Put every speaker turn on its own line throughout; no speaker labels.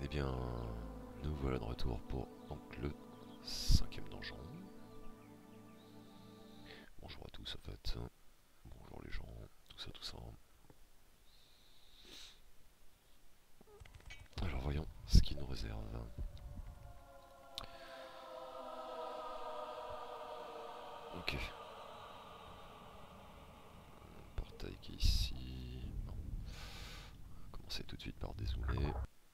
Eh bien, nous voilà de retour pour donc le 5e donjon. Bonjour à tous en fait. Bonjour les gens, tout ça, tout ça. Alors voyons ce qui nous réserve. Ok. Portail qui est ici. Bon. On va commencer tout de suite par dézoomer.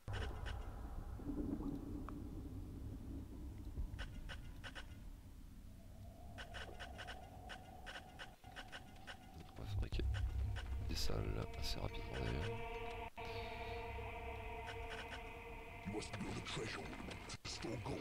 On va fabriquer des salles assez rapidement d'ailleurs.
You must build a threshold to store gold.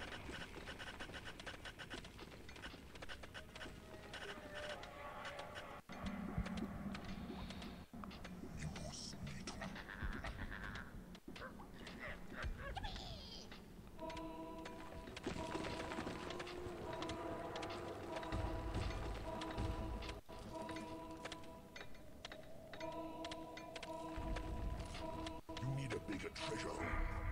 You need a bigger treasure hole.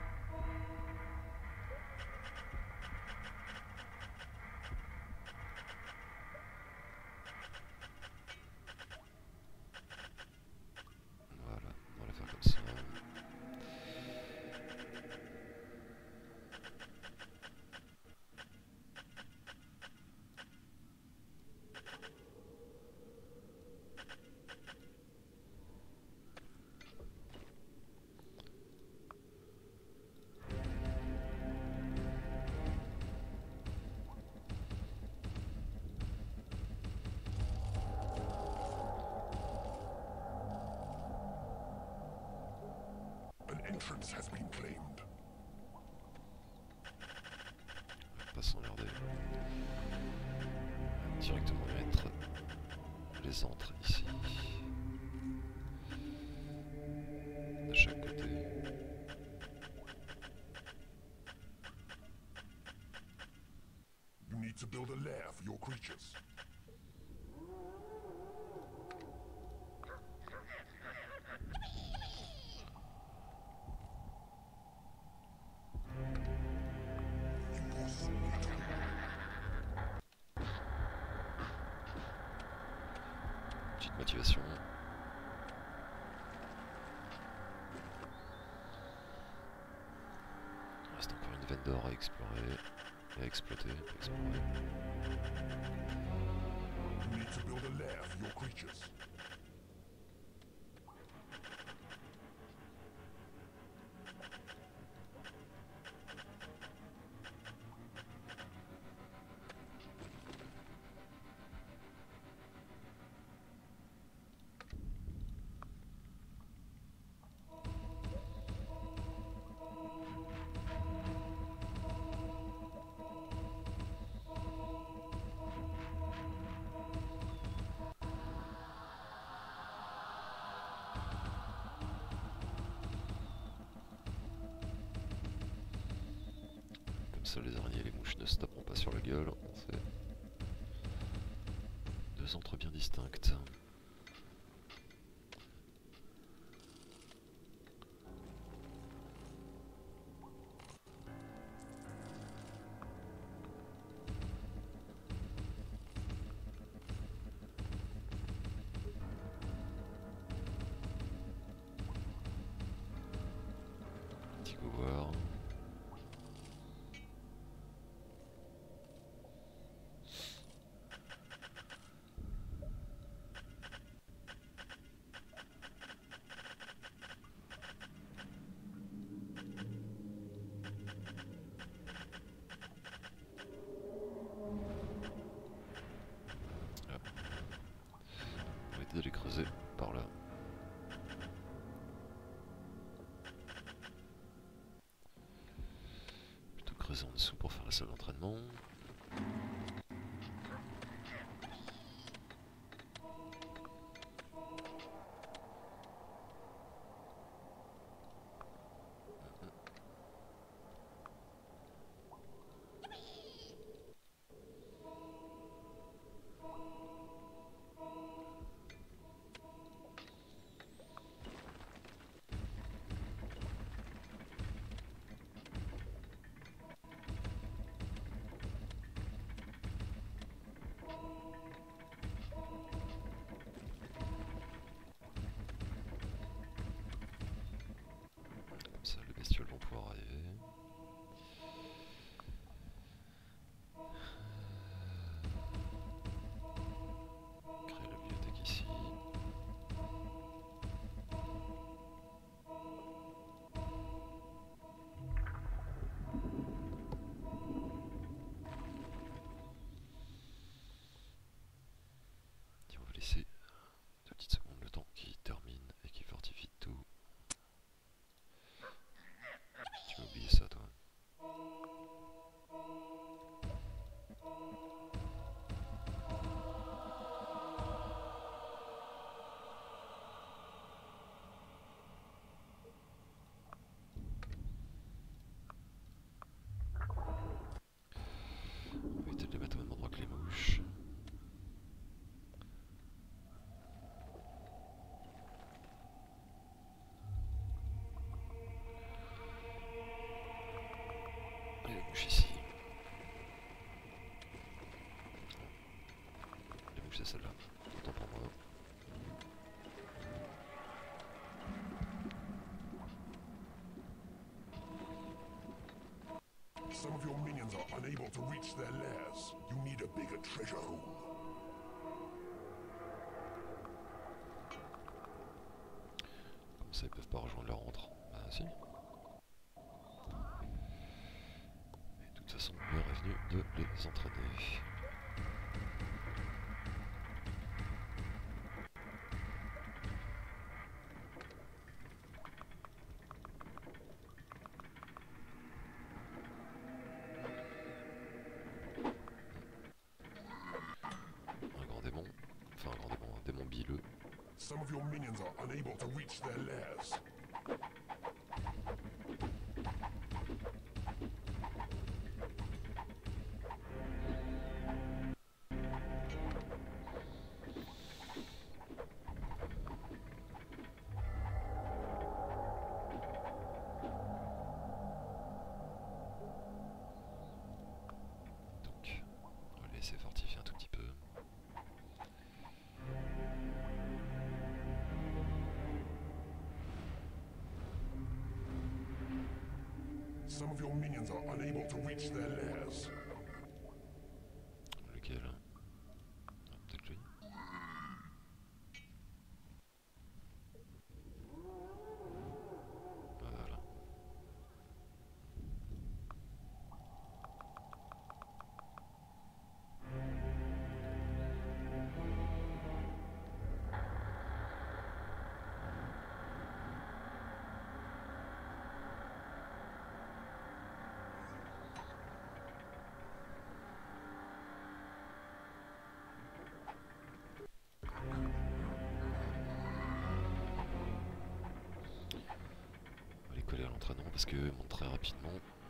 Voilà, on va la faire comme ça.
An entrance has been claimed.
Pas s'emmerder. Directement mettre les entrées ici. De chaque côté.
You need to build a lair for your creatures.
Petite motivation. Il reste encore une veine d'or à explorer et à exploiter.
You need to build a lair for your creatures.
Comme ça les araignées et les mouches ne se taperont pas sur la gueule. C'est deux entrées bien distinctes. Petit couloir. On va essayer de les creuser par là. Plutôt creuser en dessous pour faire la salle d'entraînement.
unable to reach their lairs. You need a bigger treasure room.
Comme ça, ils peuvent pas rejoindre leur antre. Bah si. Et de toute façon, l'heure est venue de les entraîner.
Some of your minions are unable to reach their lairs.
Donc, on va laisser fortifier un tout petit peu.
Some of your minions are unable to reach their lairs.
Lequel? Ah, peut-être lui. Voilà. On va les coller à l'entraînement parce qu'eux montent très rapidement.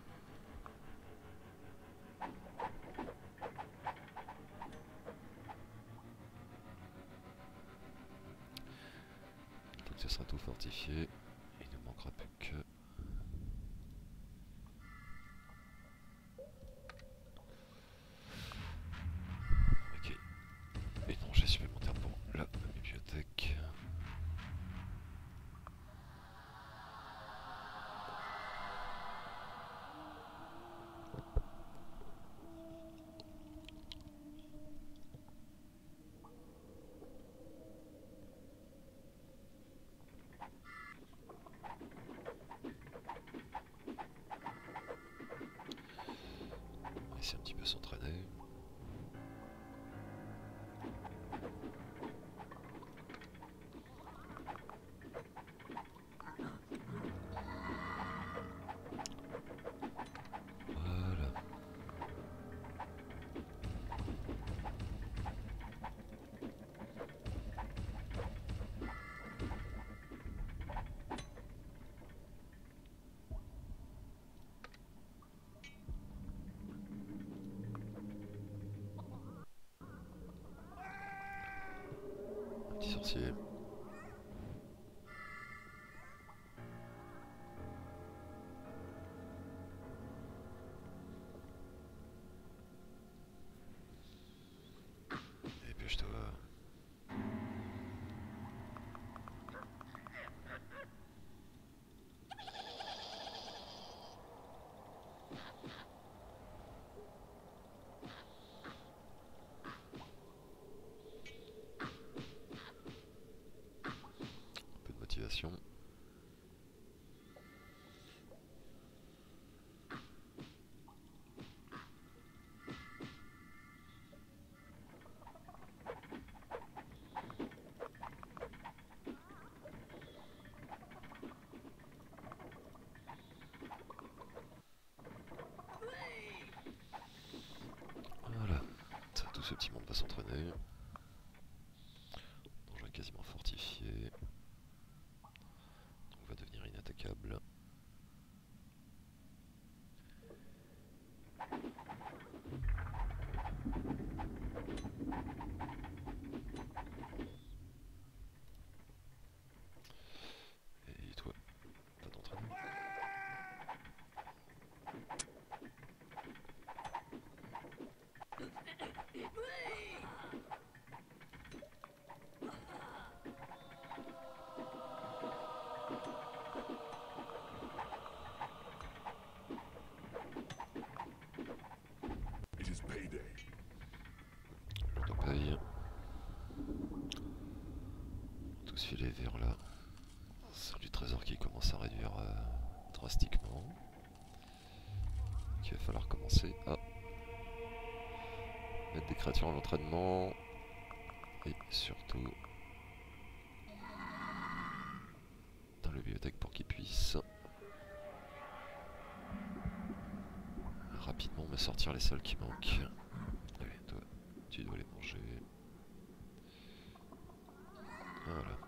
Donc ce sera tout fortifié. Il ne manquera plus que... Ok. Étranger supplémentaire pour la bibliothèque. aller vers la salle du trésor qui commence à réduire drastiquement. Donc il va falloir commencer à mettre des créatures en entraînement et surtout dans la bibliothèque pour qu'ils puissent rapidement me sortir les seuls qui manquent. Allez, toi, tu dois les manger. Voilà.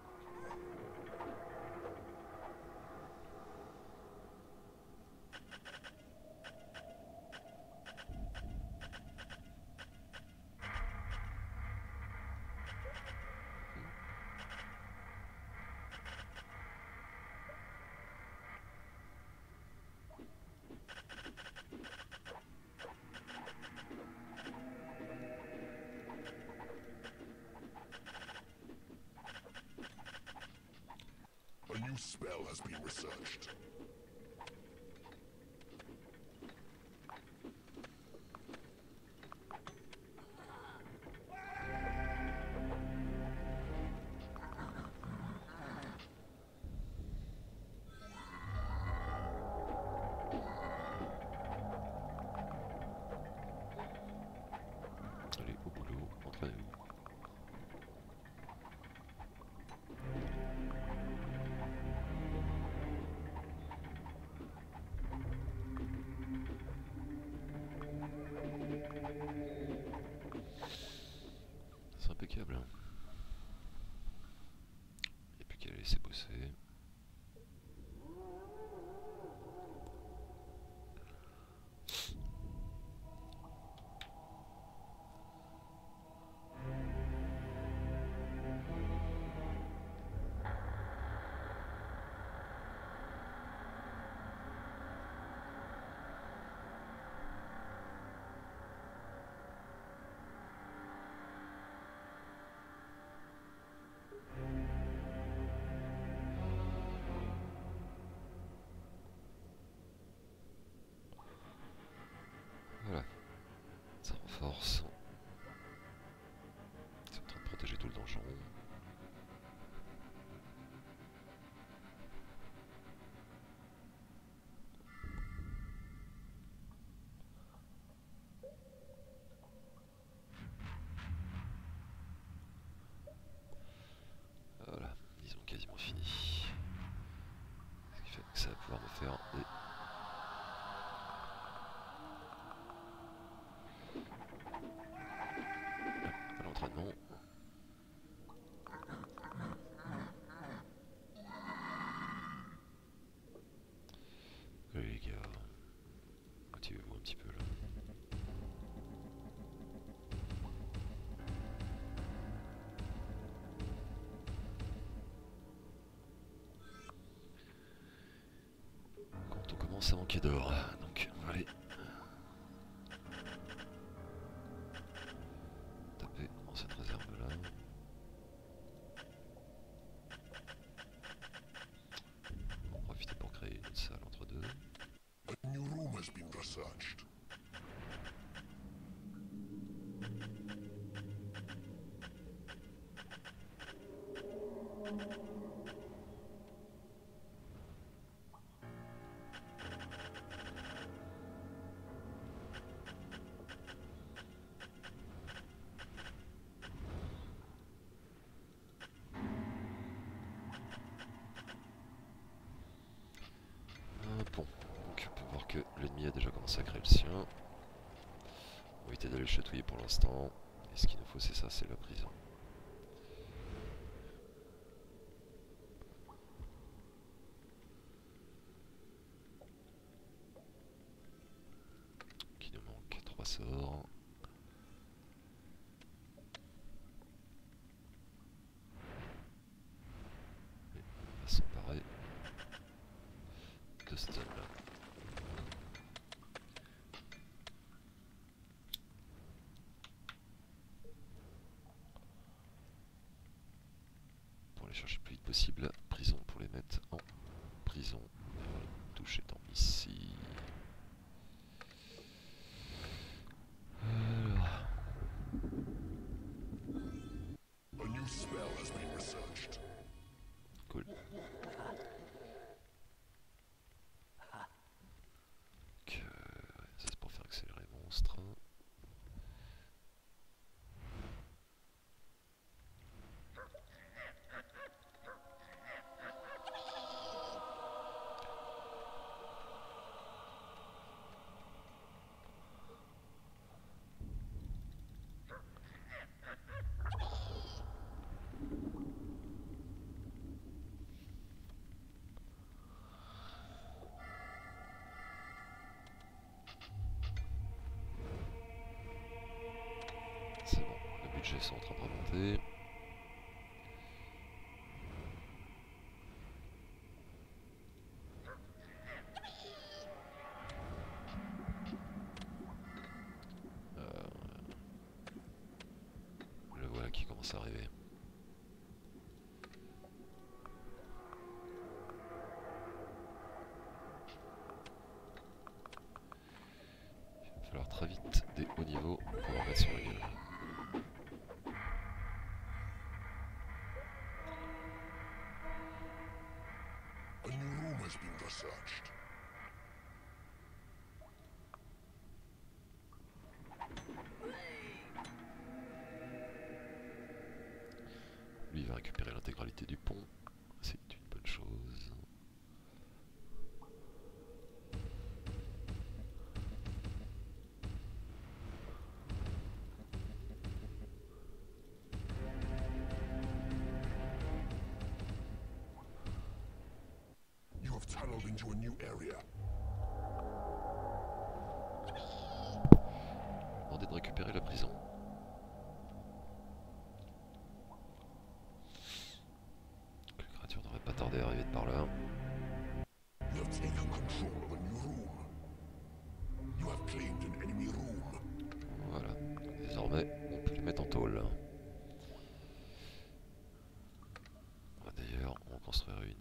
A new spell has been researched.
Allez, au boulot, entraînez-vous. C'est impeccable, hein. Et puis qu'à laisser bosser. Voilà, ça renforce. C'est en train de protéger tout le donjon. Voilà, ils ont quasiment fini. Ce qui fait que ça va pouvoir me faire des... à l'entraînement. Allez les gars, motivez-vous un petit peu là. Quand on commence à manquer d'or, donc allez. Taper dans cette réserve là. On va en profiter pour créer une autre salle entre deux.
A new room has been researched.
Bon, donc on peut voir que l'ennemi a déjà commencé à créer le sien. On va éviter d'aller le chatouiller pour l'instant. Et ce qu'il nous faut c'est ça, c'est la prison. Qui nous manque 3 sorts. Et on va s'emparer de cette zone là. Pour aller chercher le plus vite possible la prison pour les mettre en prison. Et voilà, touche étant ici. Alors.
A new spell has been researched.
ils sont en train de remonter. Le voilà qui commence à arriver. Il va falloir très vite des hauts niveaux pour leur mettre sur la gueule.
A new room has been researched.
Lui il va récupérer l'intégralité du pont, c'est une bonne chose.
You have tunneled into a new area.
Demandez de récupérer la prison. Les créatures n'auraient pas tardé à arriver de par là.
You have taken control of a new room. You have claimed an enemy room.
Voilà, désormais on peut les mettre en tôle. On va d'ailleurs en construire une.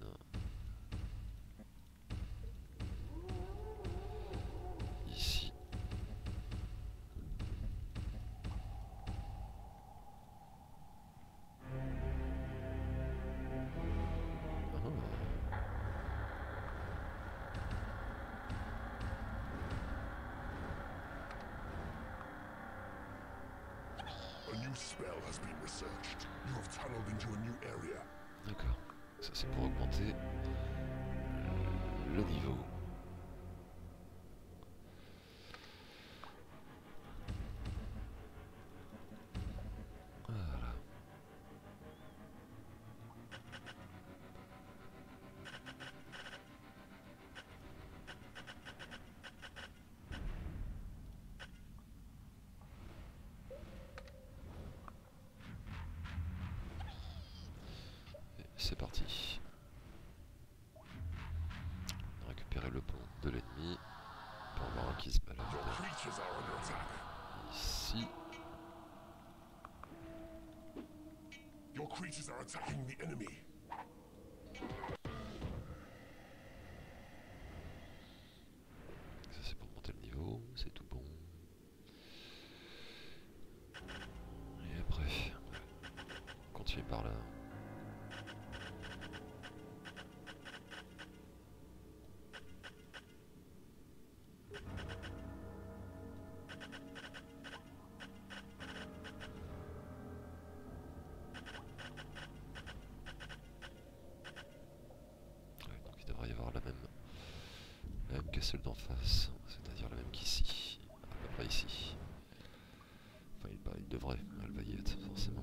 Ici.
A new spell has been researched. You have tunneled into a new area.
D'accord, ça c'est pour augmenter le niveau. Voilà. Et c'est parti. On a récupéré le pont de l'ennemi. On peut en voir un qui se balade.
Your creatures are under attack.
Ici.
Your creatures are attacking the enemy.
Ça c'est pour monter le niveau, c'est tout bon. Et après, continuer par là. Ouais, donc il devrait y avoir la même que celle d'en face, c'est-à-dire la même qu'ici, à peu près ici. Enfin, il devrait, elle va y être, forcément.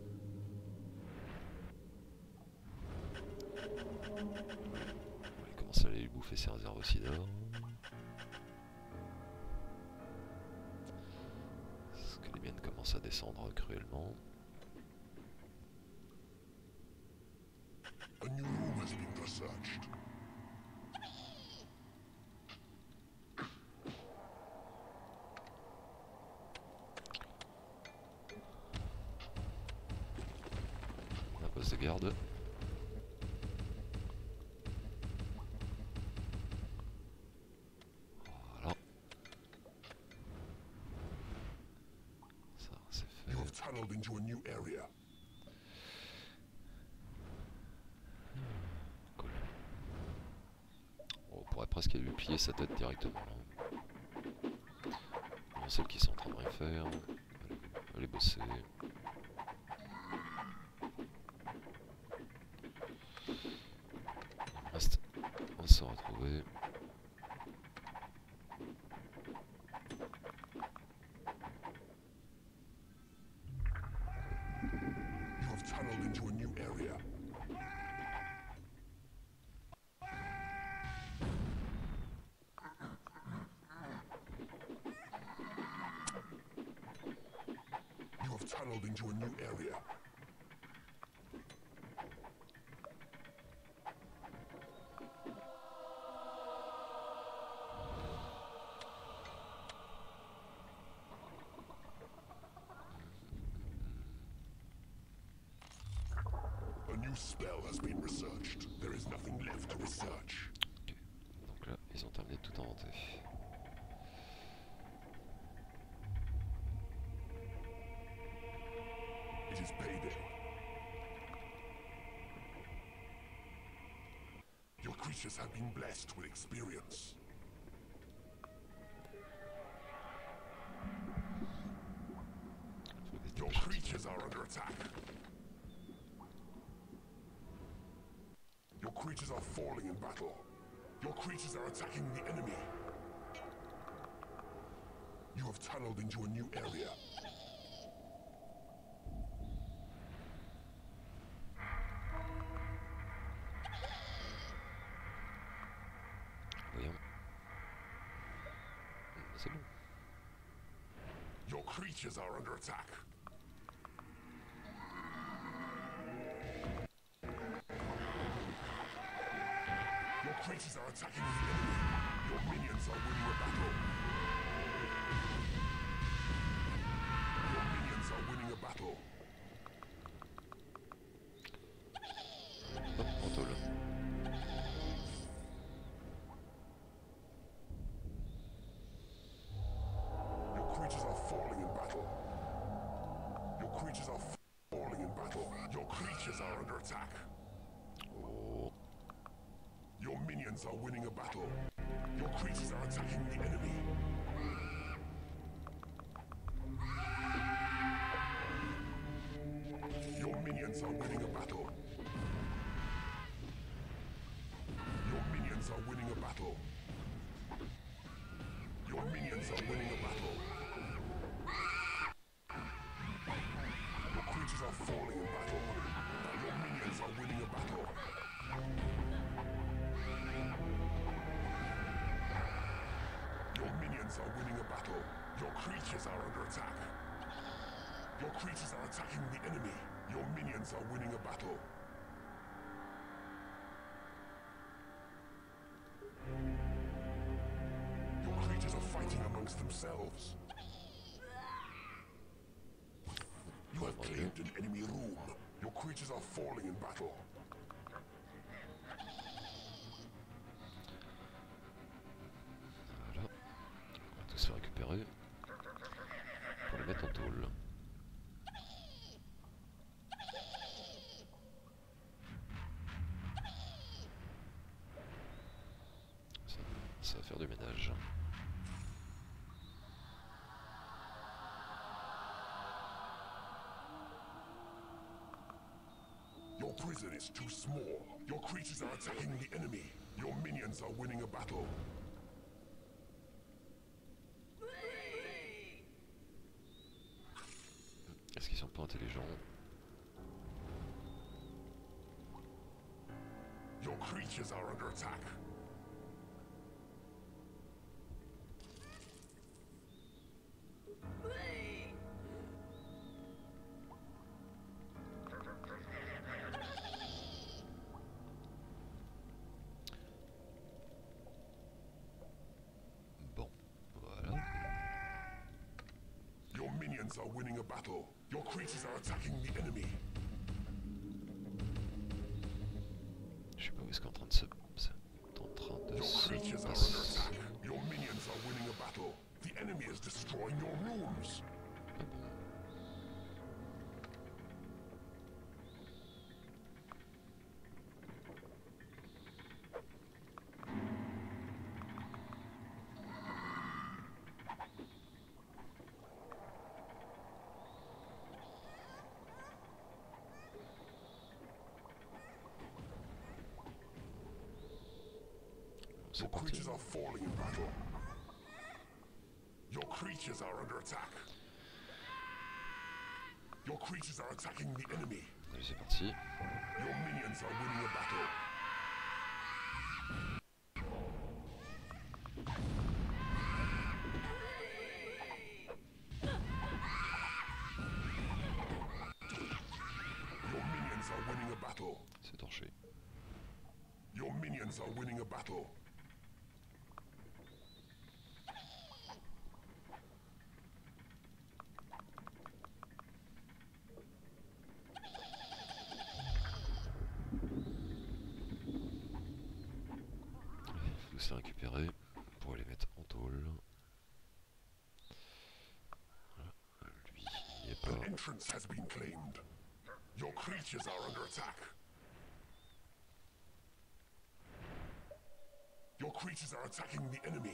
Il commence à aller lui bouffer ses réserves aussi d'or. Parce que les miennes commencent à descendre cruellement.
A new room has been researched.
Un poste de garde. Voilà. Ça, c'est fait.
You have tunneled into a new area.
Cool. On pourrait presque lui plier sa tête directement. Bon, celles qui sont en train de rien faire. Allez bosser. Il reste à se retrouver.
You have tunneled into a new area. You have tunneled tunneled into a new area. A new spell has been researched. There is nothing left to research.
Ok, donc là ils ont terminé de tout inventer.
It is payday. Your creatures have been blessed with experience. Your creatures are under attack. Your creatures are falling in battle. Your creatures are attacking the enemy. You have tunneled into a new area.
Voyons. C'est bon.
Your creatures are under attack. Your creatures are attacking the enemy. Your minions are winning a battle. Your minions are winning a battle.
Hop, en tôle.
Your creatures are falling in battle. Your creatures are falling in battle. Your creatures are under attack.
Oh,
Your minions are winning a battle. Your creatures are attacking the enemy. Your minions are winning a battle. Your minions are winning a battle. Your minions are winning a battle. Your creatures are falling in battle. Your minions are winning a battle. Your minions are winning a battle. Your creatures are under attack. Your creatures are attacking the enemy. Your minions are winning a battle. Your creatures are fighting amongst themselves. You have claimed an enemy room. Your creatures are falling in battle.
voilà. On va tous les récupérer. Pour les mettre en tôle. Ça va faire du ménage.
Your prison is too small. Your creatures are attacking the enemy. Your minions are winning a battle.
Est-ce qu'ils sont pas intelligents?
Your creatures are under attack.
Bon, voilà.
Your minions are winning a battle. Your creatures are attacking the enemy.
Je sais pas où est-ce qu'on est en train de se... C'est en train de
Your
se
creatures are under
passer.
attack. Your minions are winning a battle. The enemy is destroying your rooms.
Ah bon. C'est
Your
parti.
creatures are falling in battle. Your creatures are under attack. Your creatures are attacking the enemy.
Allez, c'est parti.
Your minions are winning a battle.
marcher.
Your minions are winning a battle.
Tout c'est récupéré pour les mettre en tôle. Voilà. Lui, il n'y est pas.
An entrance has been claimed. Your creatures are under attack. Your creatures are attacking the enemy.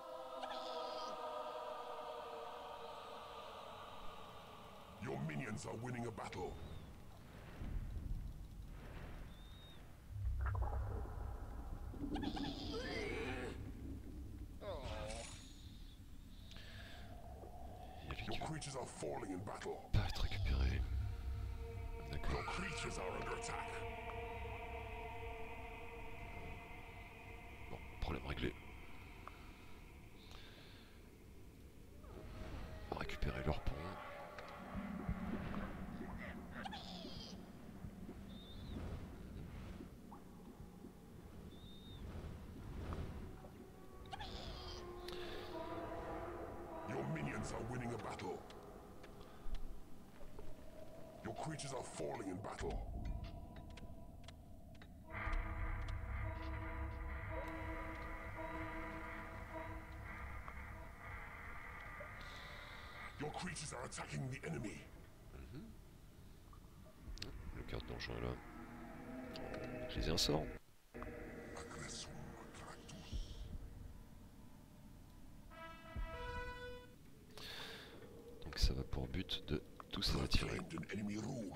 Your minions are winning a battle.
Il y a lui
Your
qui va
creatures are falling in battle.
pas être récupéré. D'accord.
Your creatures are under attack.
Bon, problème réglé. On va récupérer leur pont.
Your minions are winning a battle. Your creatures are falling in battle. Your creatures are attacking the enemy.
Le cœur de donjon est là. On va utiliser un sort.
Aggressum Atractus.
Donc ça va pour but de tous
You have
attirer.
claimed an enemy room.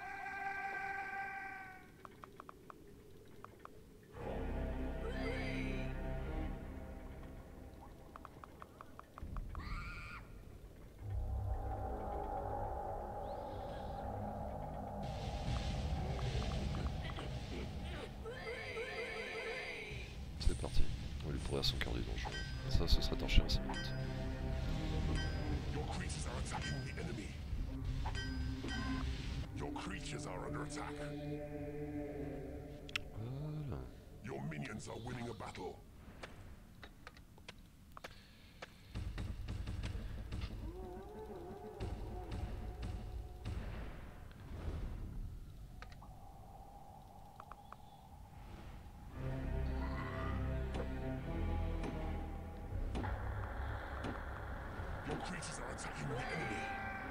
C'est parti. On va lui pourrir son cœur du donjon. Ça, ce sera torché en 5 minutes.
Your creatures are attacking the enemy. Your creatures are under attack.
Voilà.
Your minions are winning a battle. Your creatures are attacking the enemy.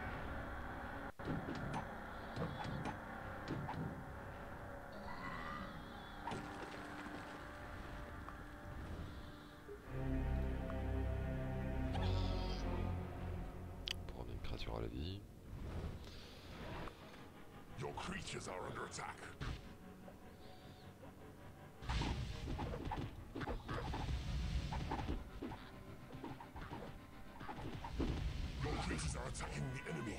On prend une créature à la vie.
Your creatures are under attack. Your creatures are attacking the enemy.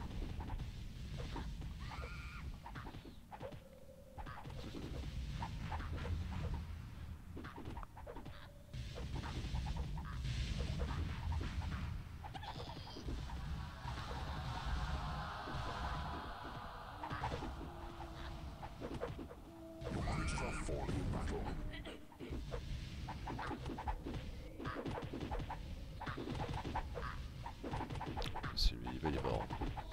Your creatures are falling in battle.
Celui-là, il est mort.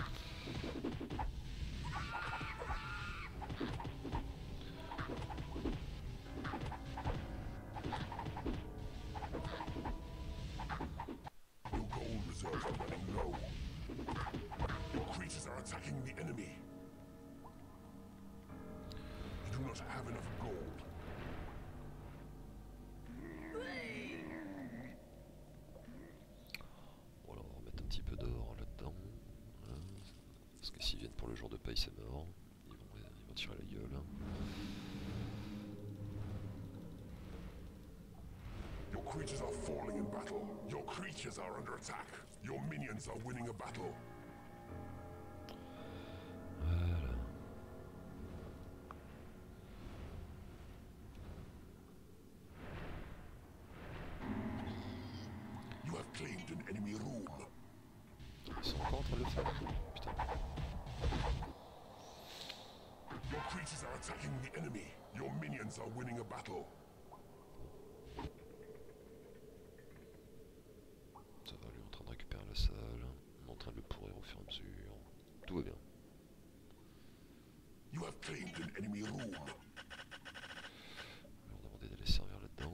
Your gold reserves are running low. Your creatures are attacking the enemy. You do not have enough gold.
Bon, alors, on va remettre un petit peu d'or là-dedans. Voilà. Parce que s'ils viennent pour le jour de paye, c'est mort. Ils vont tirer la gueule.
Your creatures are falling in battle. Your creatures are under attack. Your minions are winning a battle.
Voilà.
You have claimed an enemy room.
Ils sont encore en train de le faire. Putain.
Your creatures creatures are attacking the enemy. Your minions are winning a battle.
Ça va, lui est en train de récupérer la salle. On est en train de le pourrir au fur et à mesure. Tout va bien.
You have claimed an enemy room.
On va leur demander d'aller servir là-dedans.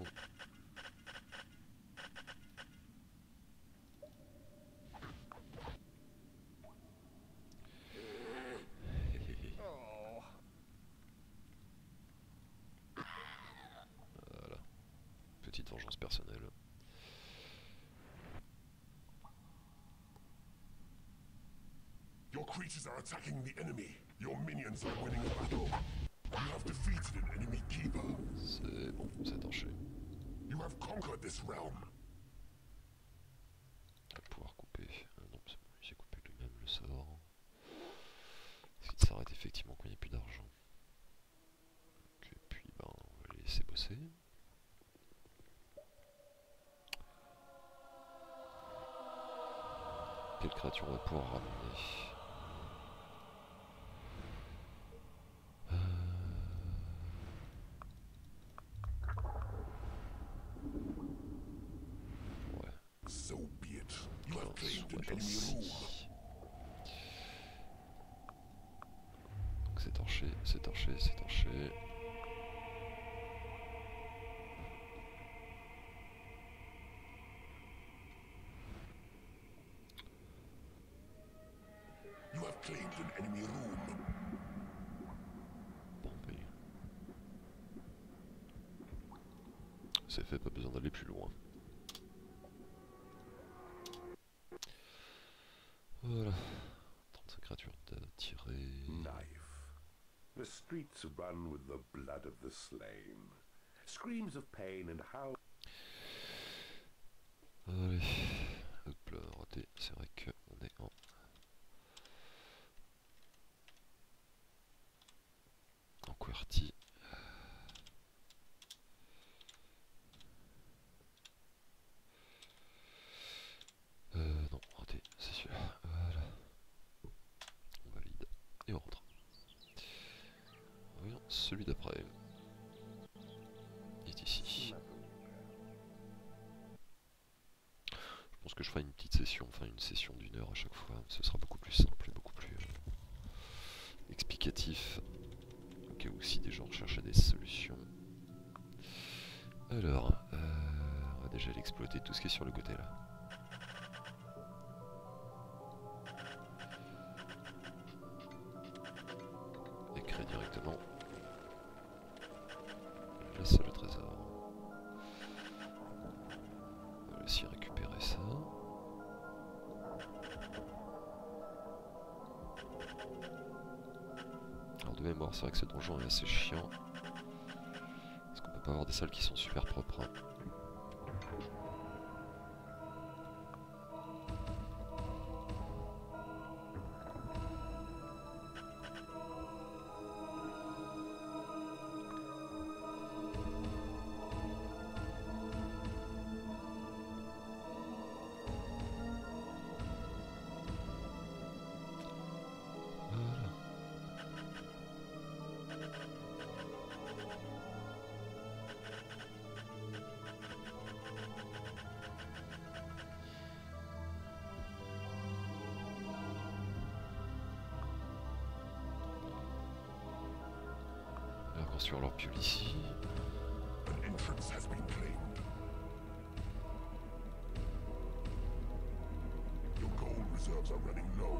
Voilà. Petite vengeance personnelle.
Your creatures are attacking the enemy. Your minions are winning a battle. You have defeated an enemy keeper.
C'est bon, c'est torché.
You have conquered this realm.
On va pouvoir couper. Non, c'est bon, il s'est coupé lui-même le sort. Est-ce qu'il s'arrête effectivement quand il n'y a plus d'argent? Et puis, ben, on va les laisser bosser. Quelle créature on va pouvoir ramener? Ouais.
So be it. You have claimed
Ouais,
an enemy room.
Donc c'est torché, c'est torché, c'est torché.
You have claimed an enemy room.
Bon, mais... c'est fait, pas besoin d'aller plus loin. Voilà. 35 créatures tirées.
Knife. The streets run with the blood of the slain. Screams of pain and how...
Allez. Hop là, raté. C'est vrai qu'on est en QWERTY. Non, raté, c'est celui-là. Voilà. On valide. Et on rentre. Voyons celui d'après. Il est ici. Je pense que je ferai une petite session, enfin une session d'1 heure à chaque fois. Ce sera beaucoup plus simple et beaucoup plus explicatif. Au cas où si des gens recherchaient des solutions. Alors, on va déjà l'exploiter tout ce qui est sur le côté là. Écrire directement. Là c'est le trésor. On va aussi récupérer ça. Alors de mémoire, c'est vrai que ce donjon est assez chiant. Parce qu'on peut pas avoir des salles qui sont super propres. Hein. On va construire leur pile ici.
An entrance has been claimed. Your gold reserves are running low.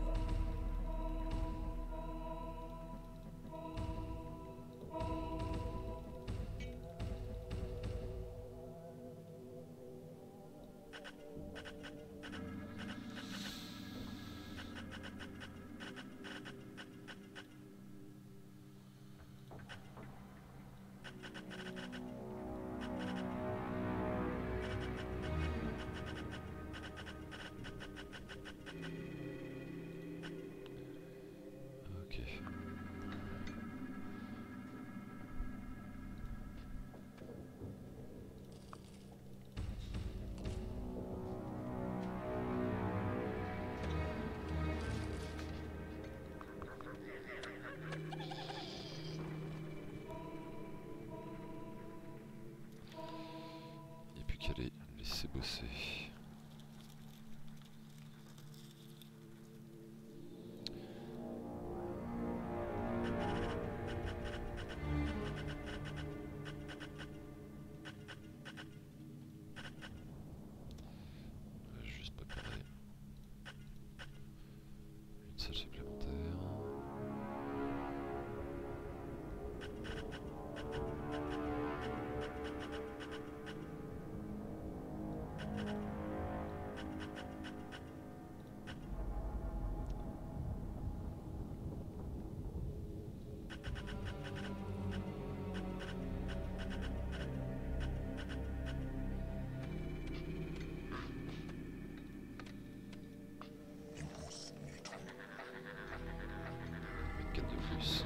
laisser bosser. Juste préparer une salle supplémentaire. Une carte de plus.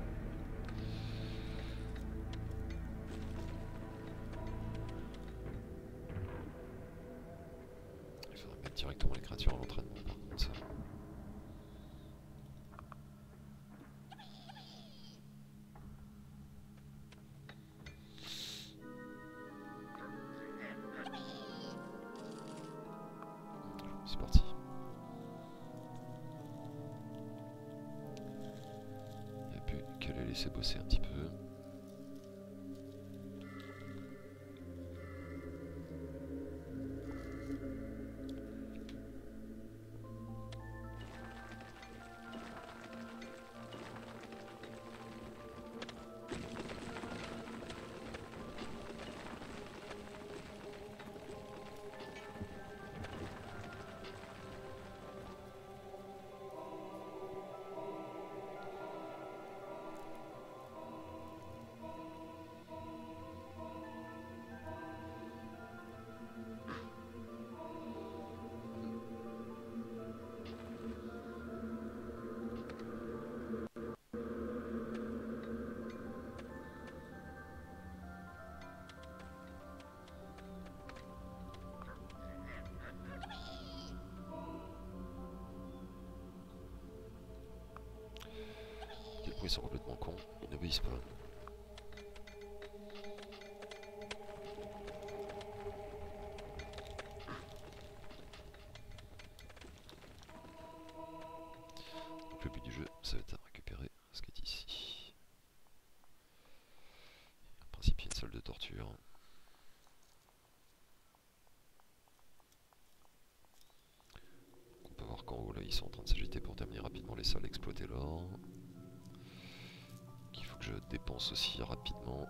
Il faudrait mettre directement les créatures à l'entraînement par contre ça. C'est parti. Il n'y a plus qu'à les laisser bosser un petit peu. Ils sont complètement cons, ils n'obéissent pas. Donc le but du jeu, ça va être de récupérer ce qui est ici. En principe, il y a une salle de torture. On peut voir qu'en haut, là, ils sont en train de s'agiter pour terminer rapidement les salles, exploiter l'or. Je dépense aussi rapidement.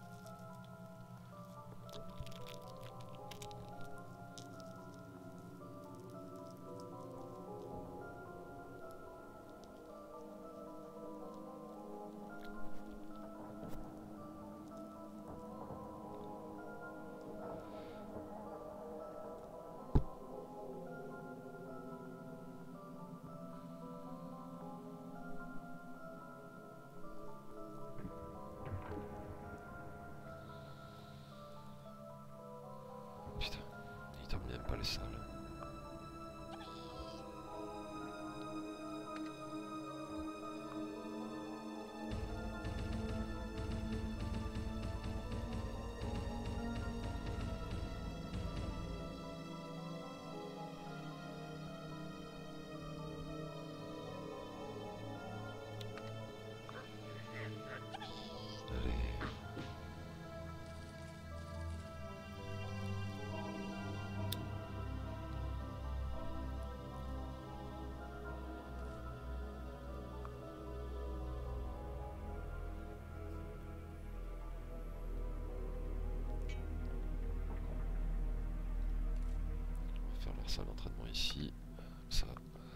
Putain, il termine même pas les salles. Faire leur salle d'entraînement ici, comme ça.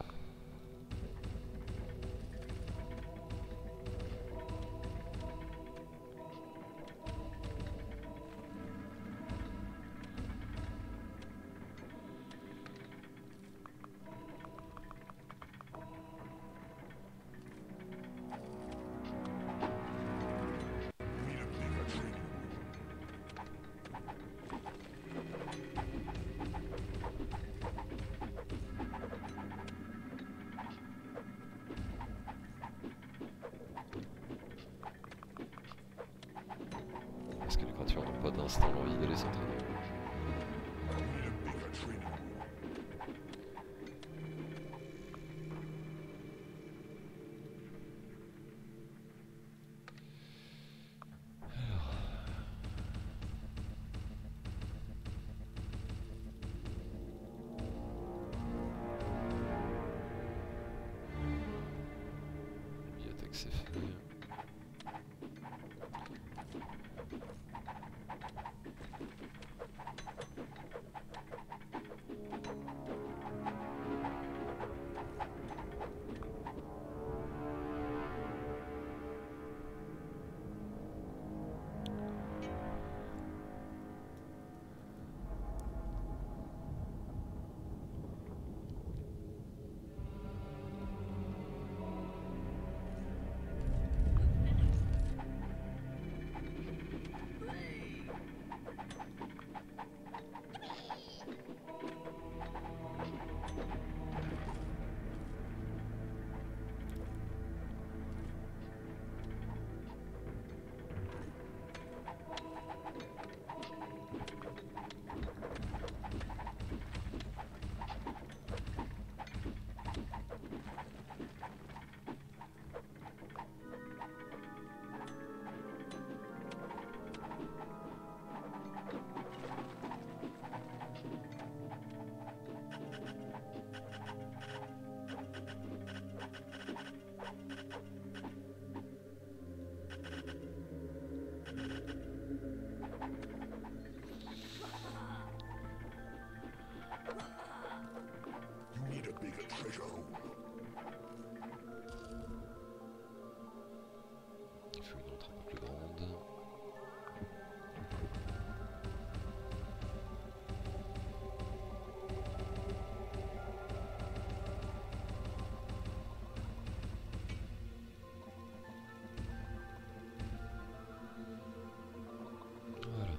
Need a bigger training room.
Est-ce que les créatures n'ont pas d'instant l'envie d'aller s'entraîner?
Need training war.
Bibliothèque c'est fait. You need a bigger treasure hole. Il faut une autre un peu plus grande. Voilà.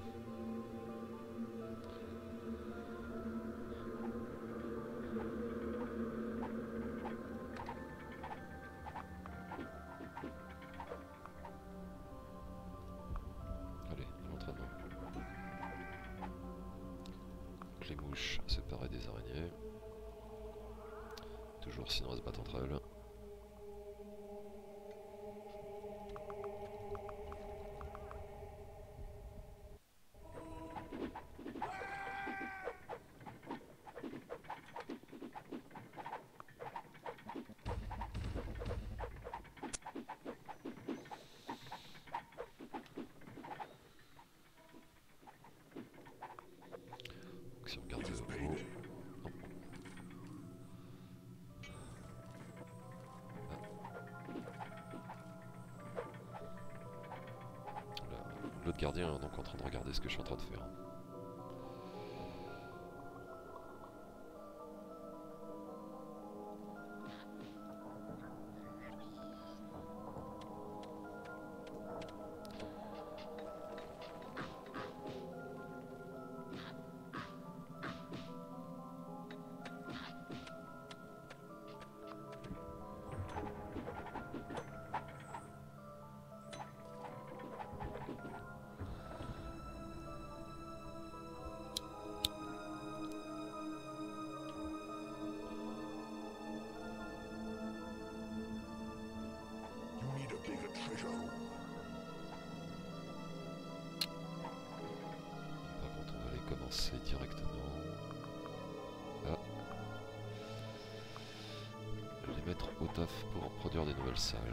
Allez, à l'entraînement. Donc les mouches séparées des araignées. Toujours sinon elles se battent entre elles. Donc si on regarde le haut, non. L'autre gardien est donc en train de regarder ce que je suis en train de faire.
You need a bigger treasure hole.
Par contre on va aller commencer directement. Ah. Les mettre au taf pour produire des nouvelles salles.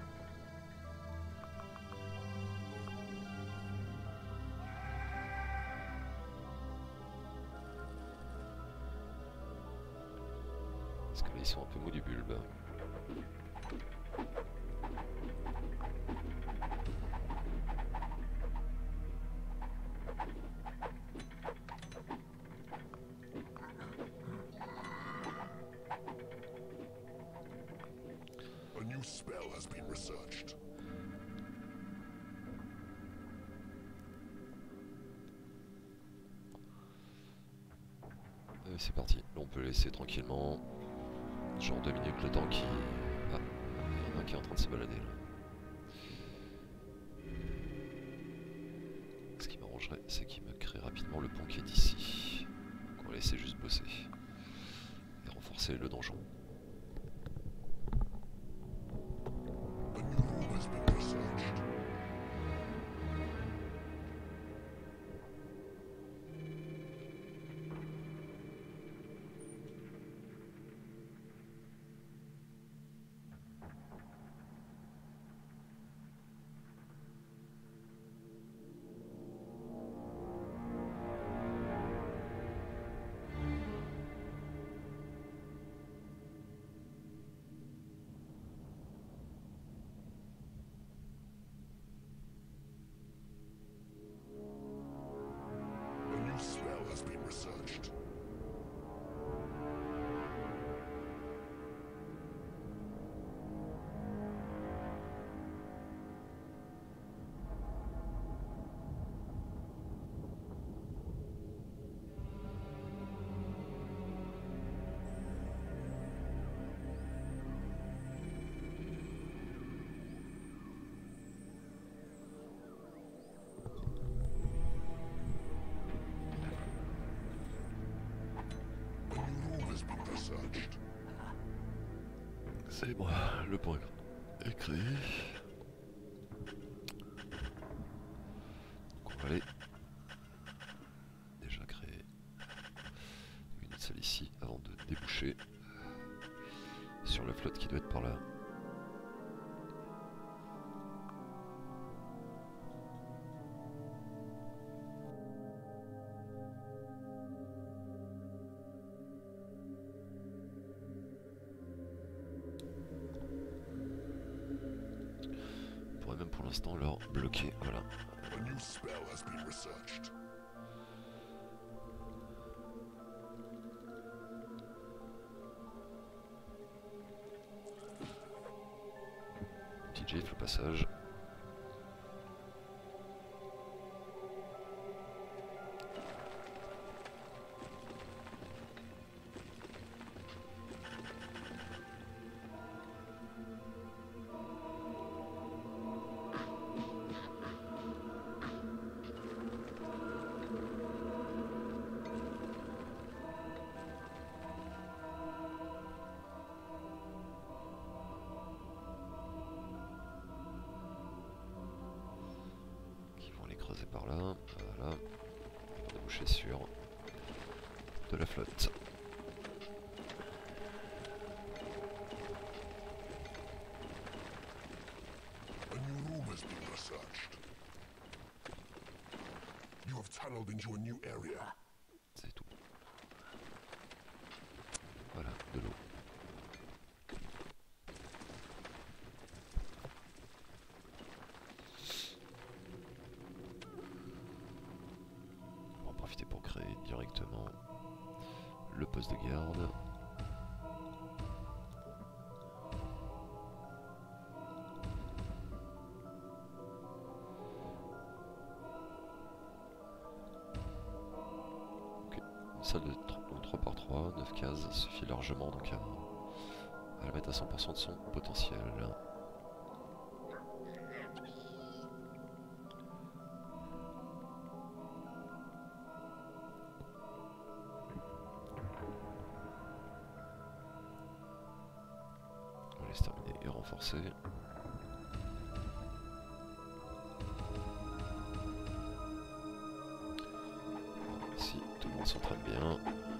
Parce que là ils sont un peu mous du bulbe.
A new spell has been researched.
C'est parti, là on peut laisser tranquillement. Genre 2 minutes le temps qui... Ah, il y en a un qui est en train de se balader là. Ce qui m'arrangerait, c'est qu'il me crée rapidement le pont qui est ici. Donc on va laisser juste bosser. Et renforcer le donjon.
A new room has been researched. A new spell has been researched. A new room has been researched.
C'est bon, le point est créé. Donc on va aller déjà créer une autre salle ici avant de déboucher sur la flotte qui doit être par là. On pourrait même pour l'instant leur bloquer, voilà.
A new spell has been researched.
DJ fait le passage. Qui vont les creuser par là, voilà. On va déboucher sur de la flotte.
A new room has been researched. You have tunneled into a new area.
C'est tout. Voilà, de l'eau. On va en profiter pour créer directement le poste de garde. Ok, une salle de 3 par 3, 9 cases suffit largement donc à la mettre à 100% de son potentiel. On laisse terminer et renforcer. Si tout le monde s'entraîne bien.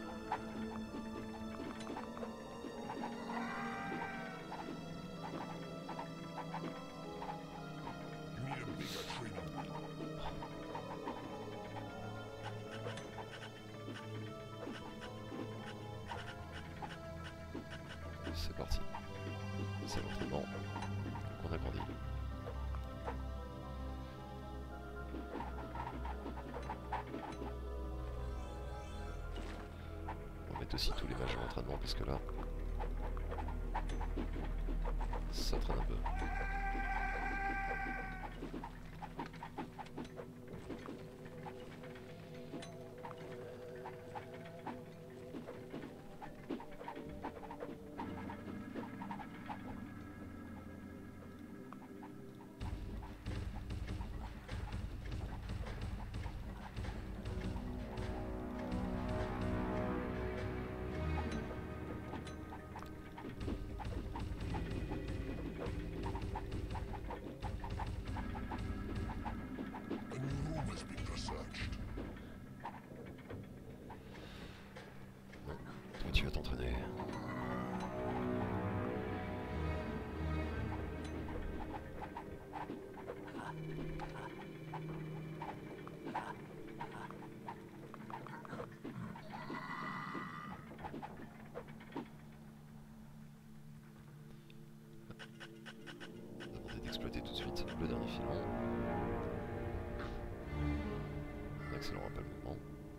You need a bigger training wheel.
C'est parti. C'est l'entraînement qu'on agrandit. On va mettre aussi tous les mages en entraînement parce que là, ça traîne un peu. ensuite le dernier filon. On n'accélérera pas le mouvement.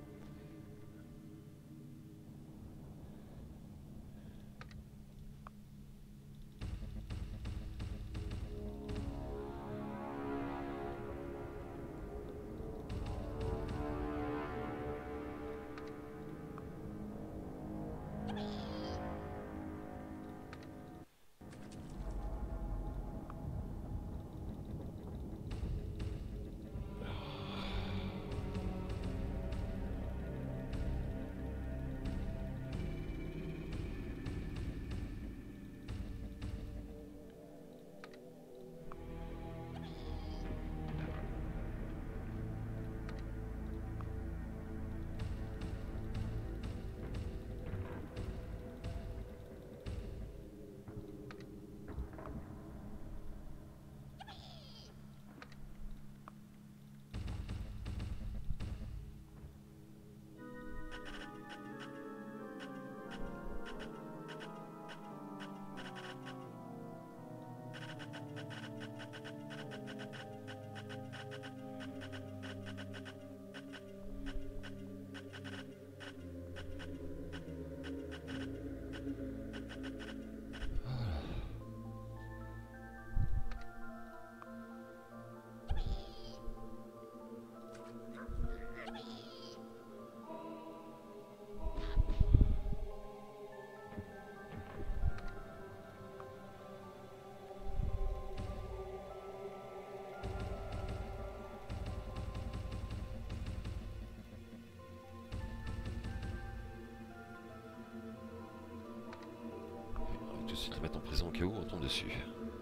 Tout de suite les mettre en prison au cas où on tombe dessus.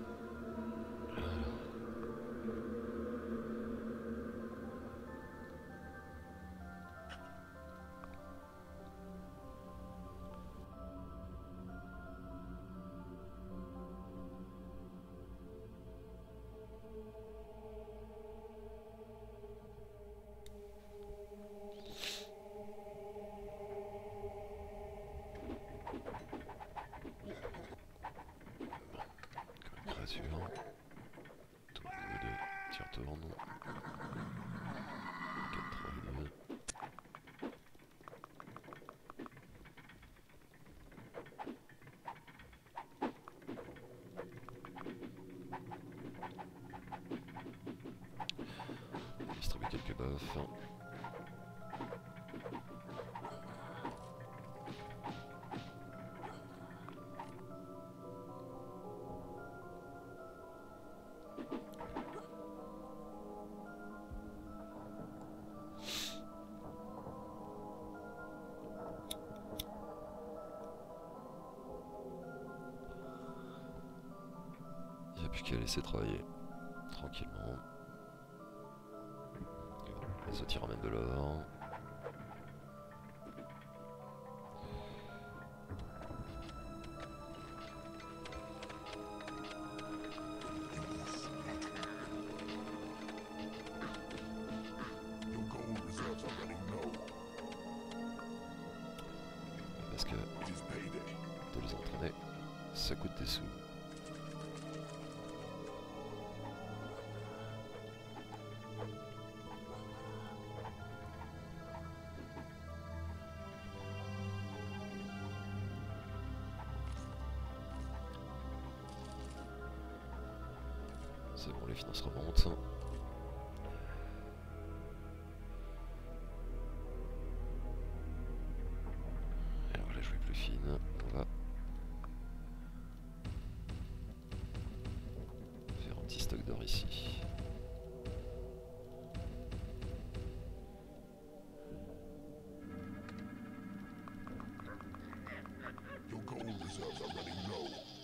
Tour de tire-tourne. 4-3-2. On distribue quelques buffs. Il n'y a plus qu'à laisser travailler tranquillement. Les autres ils ramènent de l'or.
Your gold reserves are running low.
Parce que
It is payday.
de les entraîner, ça coûte des sous. C'est bon, les finances remontent. Alors la jouer plus fine, on va faire un petit stock d'or ici.
Your gold reserves are running low.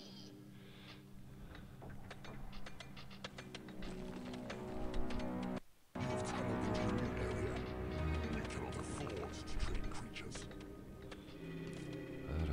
You have tunneled into a new area. You cannot afford to trade creatures.
Voilà.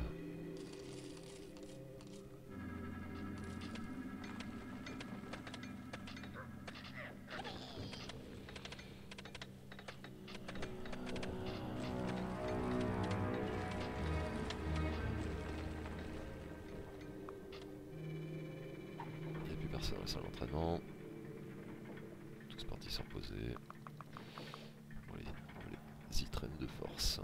Il n'y a plus personne dans la salle d'entraînement. avancer. On les y traîne de force.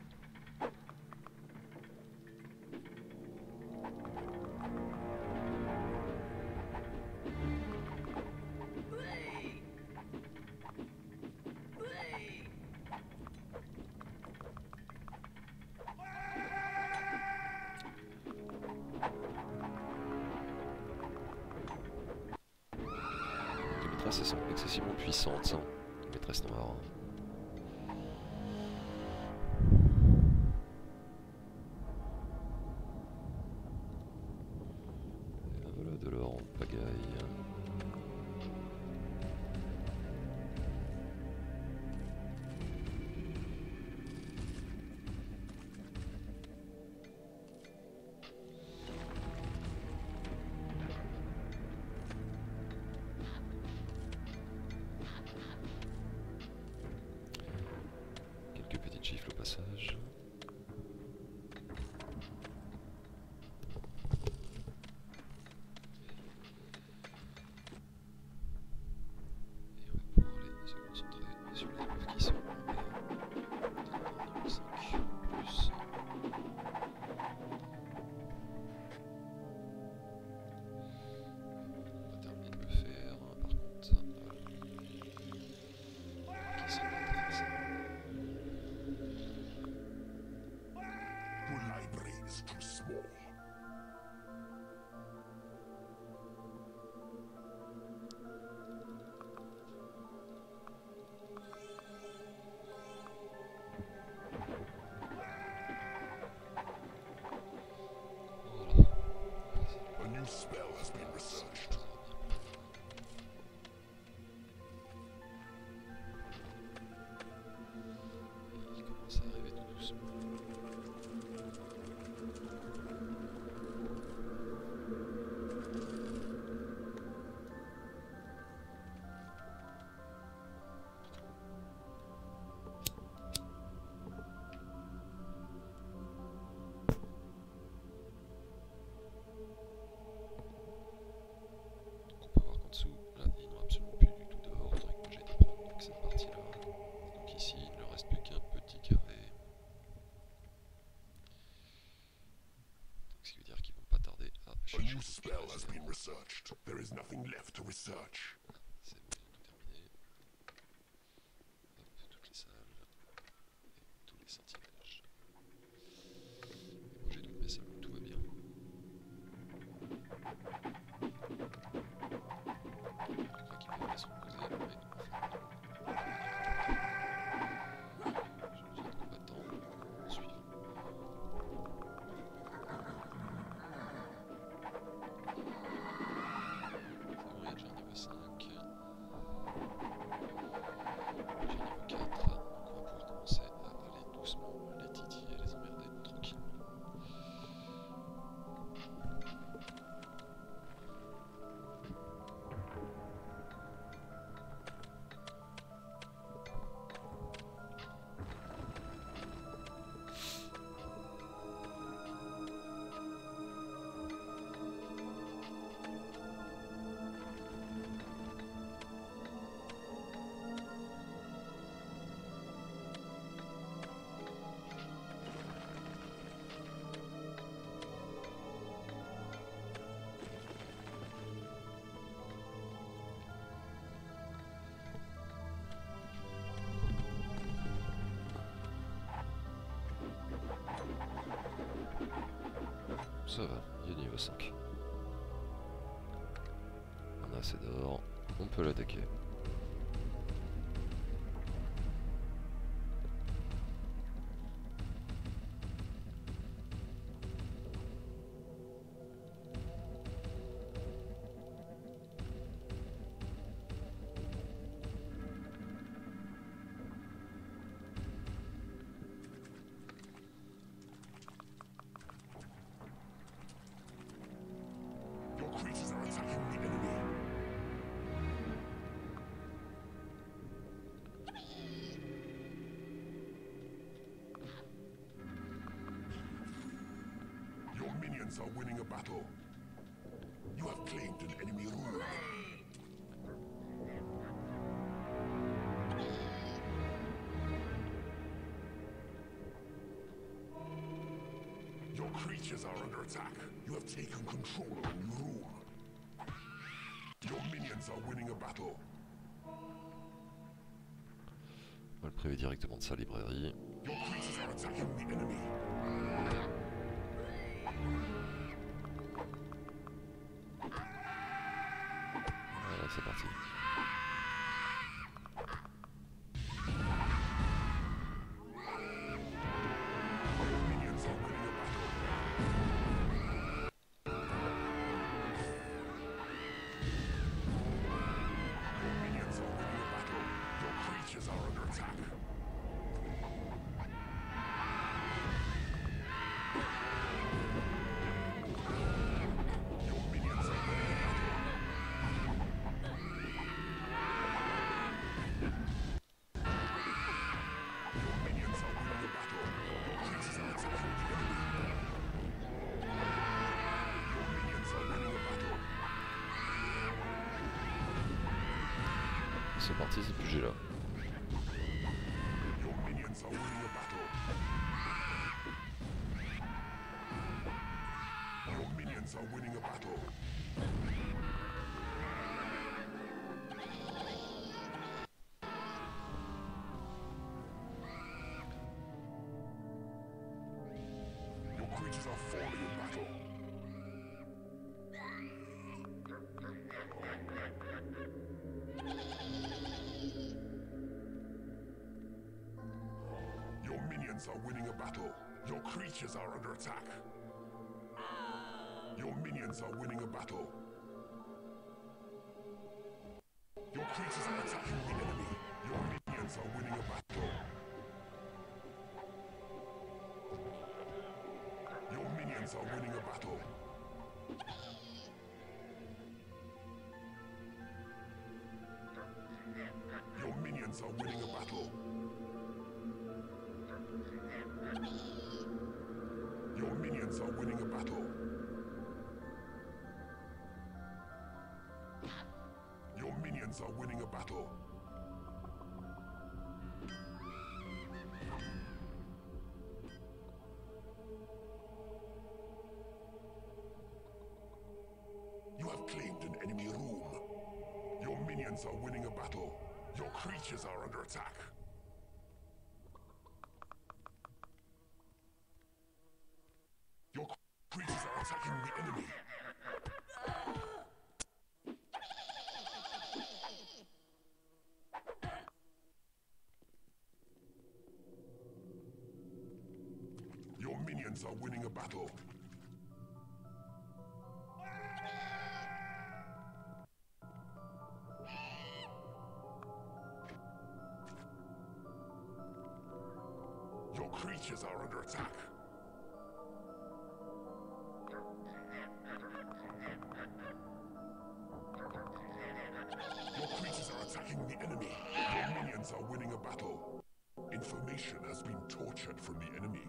Les maîtresses sont excessivement puissantes, hein, les maîtresses noires. Et voilà de l'or en pagaille. Quelques petites gifles au passage. Et on va pouvoir aller se concentrer sur les meufs qui sont en bas. Niveau 5 plus. On va terminer de le faire. Par contre, qui sont là à faire ça?
Your library is too small.
Voilà.
A new spell has been researched.
Il commence à arriver tout doucement. Donc on peut voir qu'en dessous, là, ils n'ont absolument plus du tout d'or, donc moi j'ai été prendre donc cette partie-là. Donc ici, il ne reste plus qu'un petit carré. Donc ce qui veut dire qu'ils vont pas tarder à
A
chercher
new
d'autres
spell has been
réserves.
researched. There is nothing left to research.
C'est bon, ils ont tout terminé. Hop, toutes les salles et tous les sortilèges. Et moi j'ai toutes mes salles, donc tout va bien. Je crois qu'ils peuvent aller se reposer, mais enfin, j'ai besoin de combattants. Suivant. C'est bon, il y a déjà un niveau 5. J'ai un niveau 4, donc on va pouvoir commencer à aller doucement les titiller, les emmerder tranquillement. Ça va, il est niveau 5. On a assez d'or, on peut l'attaquer.
Your creatures are attacking the enemy. Your minions are winning a battle. You have claimed an enemy rune. creatures are under attack. You have taken control of a new room. Your minions are winning a battle.
On va le priver directement de sa librairie.
Your creatures are attacking the enemy.
Voilà, c'est parti. C'est parti, c'est plus là.
Your minions are winning a battle. Your minions are winning a battle. Your creatures are falling in battle. Your minions are winning a battle. Your creatures are under attack. Your minions are winning a battle. Your creatures are attacking the enemy. Your minions are winning a battle. Your minions are winning a battle. Your minions are winning a battle. Your minions are winning a battle. Your minions are winning a battle. You have claimed an enemy room. Your minions are winning a battle. Your creatures are under attack. Your creatures are attacking the enemy. Your minions are winning a battle. Your creatures are under attack. Your creatures are attacking the enemy. Your minions are winning a battle. Information has been tortured from the enemy.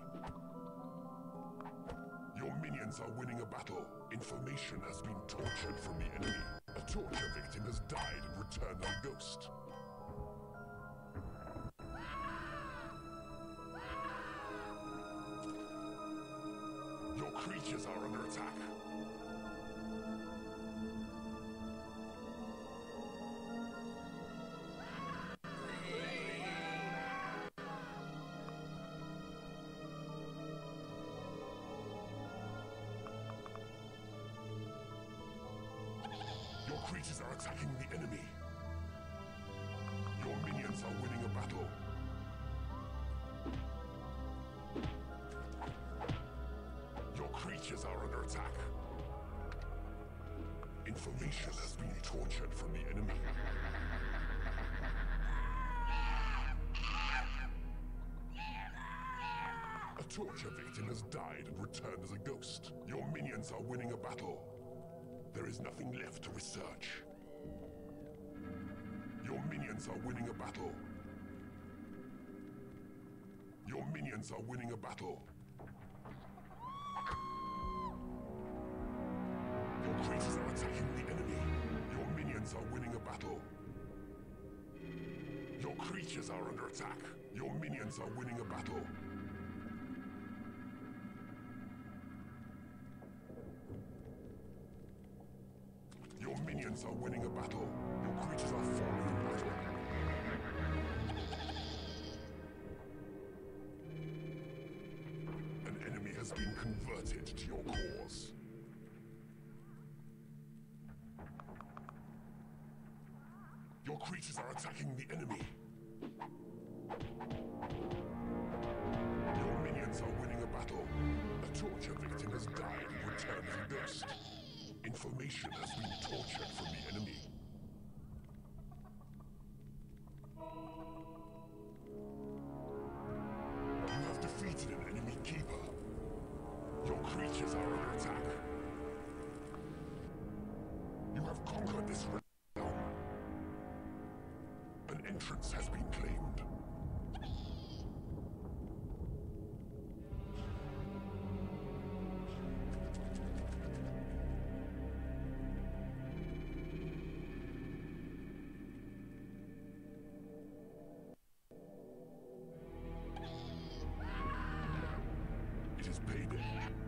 Your minions are winning a battle. Information has been tortured from the enemy. A torture victim has died and returned a ghost. Your creatures are under attack. Your creatures are attacking the enemy. Your minions are winning a battle. Your creatures are under attack. Information has been tortured from the enemy. A torture victim has died and returned as a ghost. Your minions are winning a battle. There is nothing left to research. Your minions are winning a battle. Your minions are winning a battle. Your creatures are attacking the enemy. Your minions are winning a battle. Your creatures are under attack. Your minions are winning a battle. minions are winning a battle. Your creatures are falling in battle. An enemy has been converted to your cause. Your creatures are attacking the enemy. Your minions are winning a battle. A torture victim has died and returned as a ghost. Information has been tortured from the enemy. You have defeated an enemy keeper. Your creatures are under attack. You have conquered this realm. An entrance has been claimed. It is payday.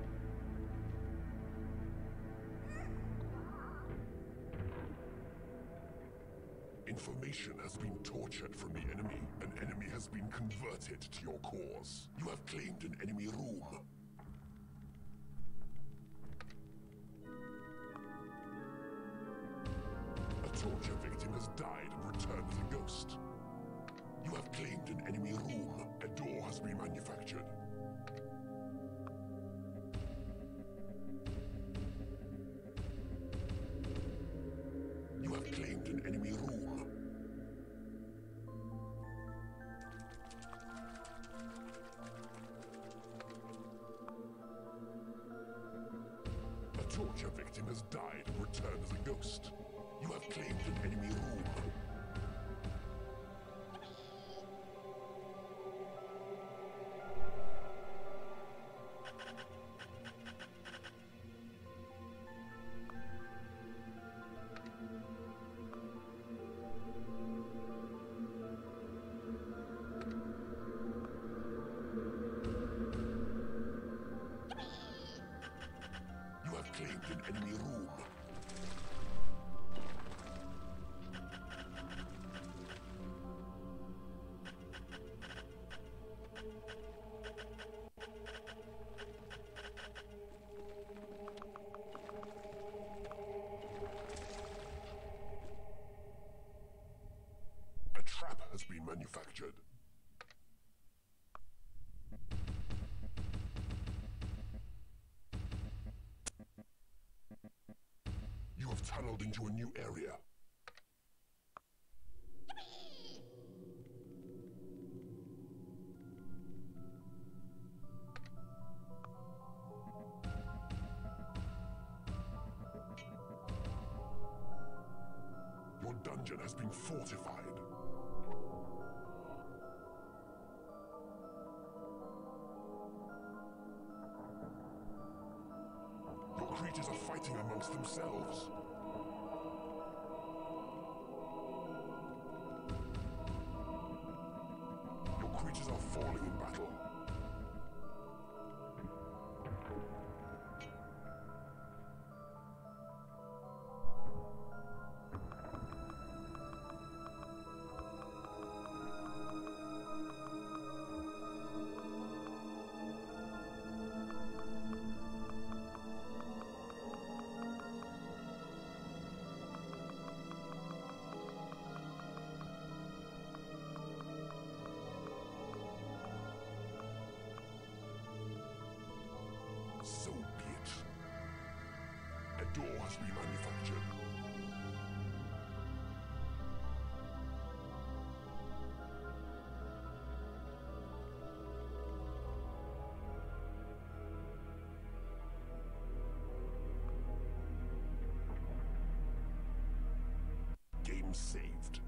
Information has been tortured from the enemy. An enemy has been converted to your cause. You have claimed an enemy room. A torture victim has died and returned as a ghost. You have claimed an enemy room. A door has been manufactured. You have claimed an enemy room. A torture victim has died and returned as a ghost. You have claimed an enemy room. You have claimed an enemy room. A trap has been manufactured. You have tunneled into a new area. Your dungeon has been fortified. Your creatures are fighting amongst themselves. Your creatures are falling in battle. So be it. A door has been manufactured. Game saved.